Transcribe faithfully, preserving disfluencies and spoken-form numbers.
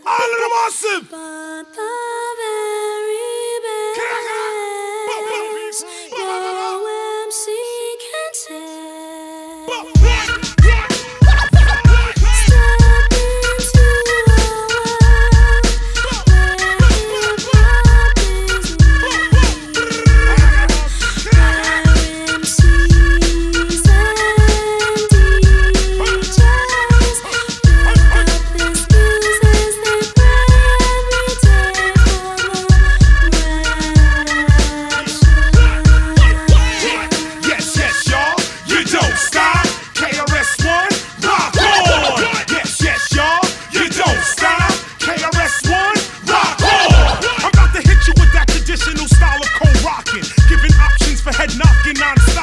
All of them massive. But the very best your M C can tell. Style of cold rocking, giving options for head knocking non